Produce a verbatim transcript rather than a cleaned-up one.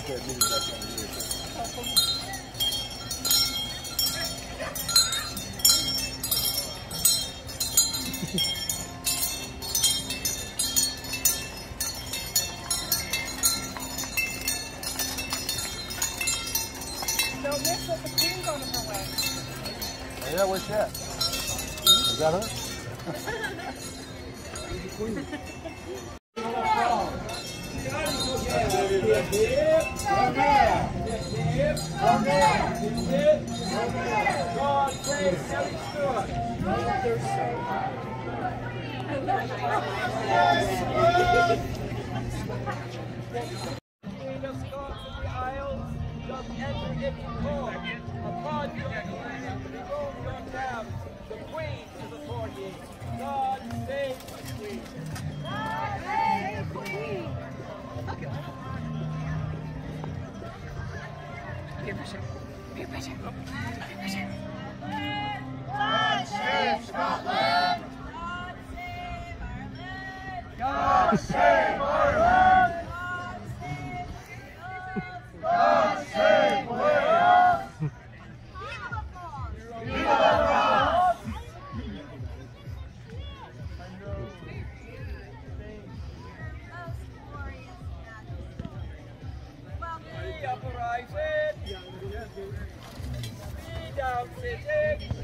Don't miss that the queen's on her way. Yeah, where's she at? Is that her? Queen. God save Sally Stewart. Queen of Scots in the Isles, doth enter every court. Upon your hand, behold your tab. The Queen is before ye. God save the Queen. God save the queen. Peer pressure. Peer pressure. Peer pressure. God save Scotland! God save Ireland! God save Wales! Viva la France! Be uprising! Be down sitting!